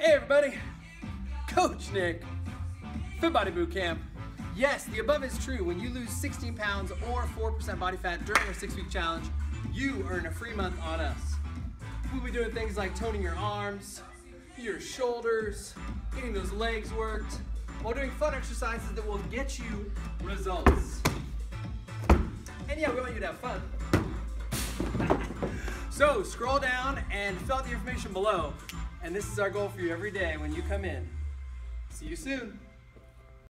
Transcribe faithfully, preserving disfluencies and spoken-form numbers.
Hey everybody, Coach Nick, Fit Body Boot Camp. Yes, the above is true. When you lose sixteen pounds or four percent body fat during our six week challenge, you earn a free month on us. We'll be doing things like toning your arms, your shoulders, getting those legs worked, while doing fun exercises that will get you results. And yeah, we want you to have fun. So scroll down and fill out the information below. And this is our goal for you every day when you come in. See you soon.